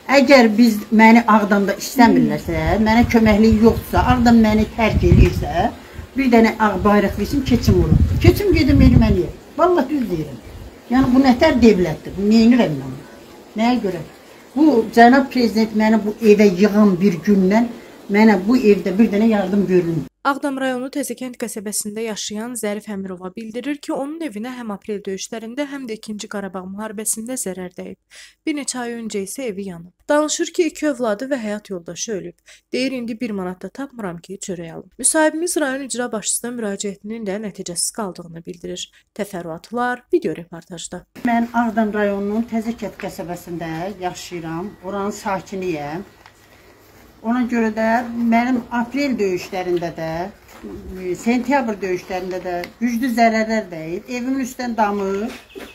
Əgər məni Ağdamda istəmirlərsə, mənə köməkliyi yoxdursa, Ağdam məni tərk edirsə, bir dənə ağ bayraq versin, keçim olur. Keçim gedim erməniyə. Vallahi düz deyirəm. Yəni bu nətər devlətdir? Bu neyinirəm mən? Nəyə görə? Bu cənab prezident məni bu evə yığan bir gündən mənə bu evdə bir dənə yardım görünür. Ağdam rayonu Təzəkənd qəsəbəsində yaşayan Zərif Əmirova bildirir ki, onun evinə həm aprel döyüşlərində, həm də 2-ci Qarabağ müharibəsində zərər dəyib. Bir neçə ay öncə isə evi yanıb. Danışır ki, 2 övladı və həyat yoldaşı ölüb. Deyir, indi 1 manat da tapmıram ki, çörək alım. Müsahibimiz rayon icra başçısına müraciətinin də nəticəsiz qaldığını bildirir. Təfərrüatlar video reportajda. Mən Ağdam rayonunun Təzəkənd qəsəbəsində yaşayıram, oranın sakiniyəm. Ona görə də mənim aprel döyüşlərində də, sentyabr döyüşlərində də güclü zərərlər dəyib. Evimin üstdən damır.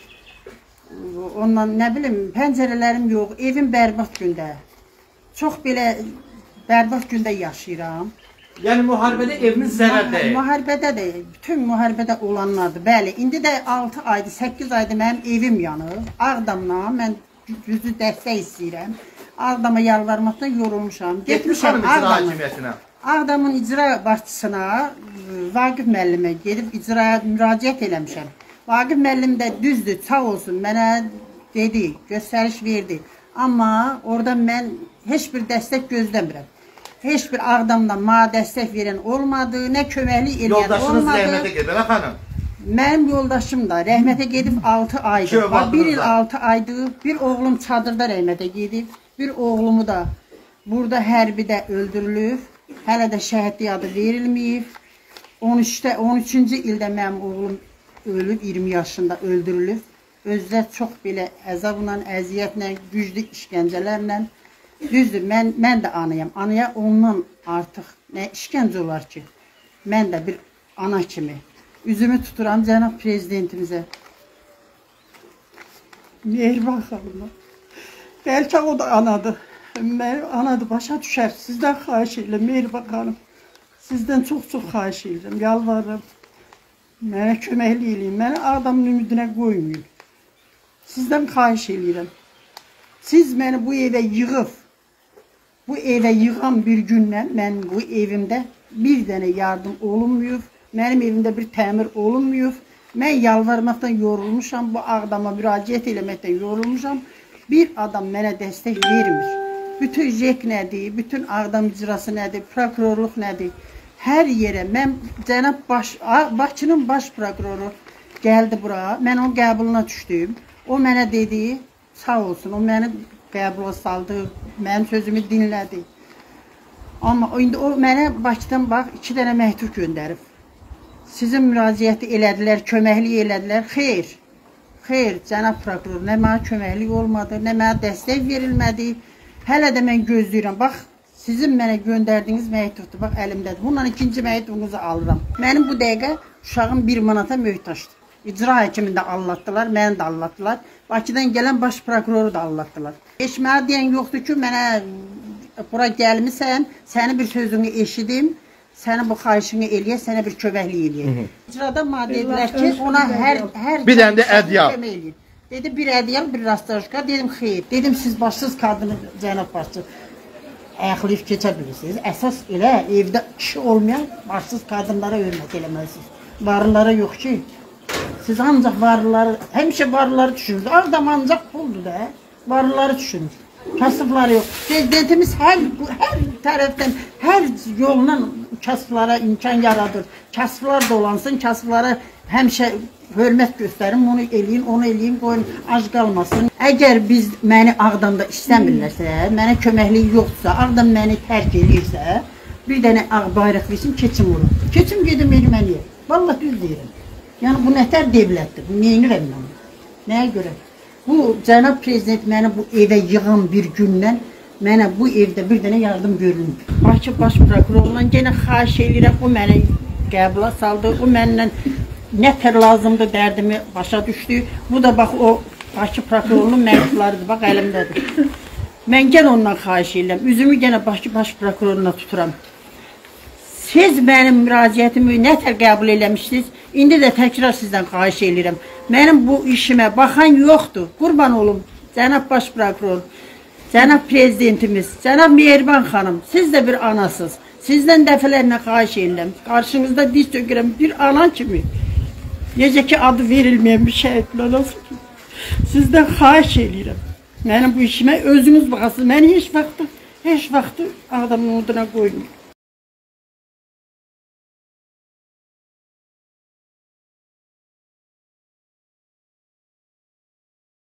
Ondan nə bilim, pəncərələrim yox, evim bərbad gündə. Çox belə bərbad gündə yaşayıram. Yəni müharibədə eviniz zərər dəyib? Müharibədə də, bütün müharibədə olanlardır. Bəli, indi də 6 aydır, 8 aydır mənim evim yanıb. Ağdamla mən güclü dəstək istəyirəm. Ağdama yalvarmaqdan yorulmuşam. Getmişəm Ağdamın icra başçısına, Vaqif müəllimə gedib icraya müraciət eləmişəm. Vaqif müəllim də düzdür, sağ olsun, mənə dedi, göstəriş verdi. Amma orada mən heç bir dəstək gözləmirəm. Heç bir Ağdamdan mənə dəstək verən olmadı, nə köməklik eləyən olmadı. Yoldaşınız rəhmətə gedib, xanım? Mənim yoldaşım da rəhmətə gedib 6 aydır. 1 il 6 aydır. Bir oğlum çadırda rəhmətə gedib. Bir oğlumu da burada hərbidə öldürülüb. Hələ də şəhidlik adı verilməyib. 13-cü ildə mənim oğlum ölüb, 20 yaşında öldürülüb. Özdə çox belə əzabla, əziyyətlə, güclü işgəncələrlə. Düzdür, mən də anayam. Anaya ondan artıq nə işgəncə olar ki? Mən də bir ana kimi üzümü tuturam cənab prezidentimizə. Mehriban xanımlar. Bəlkə o da anadır. Mənim anadır, başa düşər. Sizdən xahiş edirəm, Mehriban xanım. Sizdən çox-çox xahiş edirəm, yalvarırım. Mənə köməkli eləyin, mənə Ağdamın ümidinə qoymayın. Sizdən xahiş edirəm. Siz məni bu evə yığıb, bu evə yığan bir gündən mən bu evimdə bir dənə yardım olunmuyor. Mənim evimdə bir təmir olunmuyor. Mən yalvarmaqdan yorulmuşam, bu Ağdama müraciət eləməkdən yorulmuşam. Bir adam mənə dəstək vermir. Bütün JEK nədir, bütün Ağdam icrası nədir, prokurorluq nədir? Hər yerə, mən cənab Bakının baş prokuroru gəldi bura, mən onun qəbuluna düşdüm. O mənə dedi, sağ olsun, o məni qəbula saldı, mənim sözümü dinlədi. Amma indi o mənə Bakıdan bax, 2 dənə məktub göndərib. Sizin müraciəti elədilər, köməklik elədilər, xeyr. Xeyr, cənab prokuror, nə mənə köməklik olmadı, nə mənə dəstək verilmədi. Hələ də mən gözləyirəm. Bax, sizin mənə göndərdiyiniz məktubdur, bax əlimdədir. Bununla 2-ci məktubunuzu alıram. Mənim bu dəqiqə uşağım 1 manata möhtaçdır. İcra həkimini də allatdılar, məni də allatdılar. Bakıdan gələn baş prokuroru da allatdılar. Heç mənə deyən yoxdur ki, mənə bura gəlmişəm, sənin bir sözünü eşidim. Sənin bu xahişini eləyə, sənə bir köməklik eləyək. İcrada maddə edilər ki, ona hər bir dənə də ədyal. Dedi, bir ədyal, bir rastajka. Dedim, xeyr. Dedim, siz başsız qadını, cənab başçı, ayaqlayıb keçə bilirsiniz. Əsas elə, evdə kişi olmayan başsız qadınlara hörmət eləməlisiniz. Varlılara yox ki, siz ancaq varlıları, həmişə varlıları düşünürsünüz. Ağdam ancaq puldur da, varlıları düşünür. Kasıbları yox. Prezidentimiz hər tərəfdən, hər yolla kasıblara imkan yaradır. Kasıblar dolansın, kasıblara həmişə hörmət göstərin, onu eləyin, onu eləyin, qoyun, ac qalmasın. Əgər məni Ağdamda istəmirlərsə, mənə köməkliyi yoxdursa, Ağdam məni tərk edirsə, bir dənə ağ bayraq versin, keçim olur. Keçim gedim erməniyə. Vallahi düz deyirəm. Yəni bu nətər devlətdir? Bu neyinirəm mən? Nəyə görə? Bu cənab prezident məni bu evə yığan bir gündən mənə bu evdə bir dənə yardım görünür. Bakı baş prokurorundan yenə xahiş edirəm, o məni qəbula saldı, o məndən nətər lazımdır dərdimi başa düşdü. Bu da bax o Bakı prokurorunun məktublarıdır, bax əlimdədir. Mən yenə ondan xahiş edirəm, üzümü yenə Bakı baş prokuroruna tuturam. Siz mənim müraciətimi nətər qəbul eləmişsiniz, indi də təkrar sizdən xahiş edirəm. Mənim bu işimə baxan yoxdur, qurban olum, cənab baş prokuror. Cənab prezidentimiz, cənab Mehriban xanım, siz də bir anasız. Sizdən dəfələrlə xahiş edirəm. Qarşınızda diz çökürəm bir ana kimi. Necə ki adı verilməyən bir şəhidlər olsun ki. Sizdən xahiş edirəm. Mənim bu işimə özünüz baxasınız. Məni heç vaxt adamın oduna qoymayın.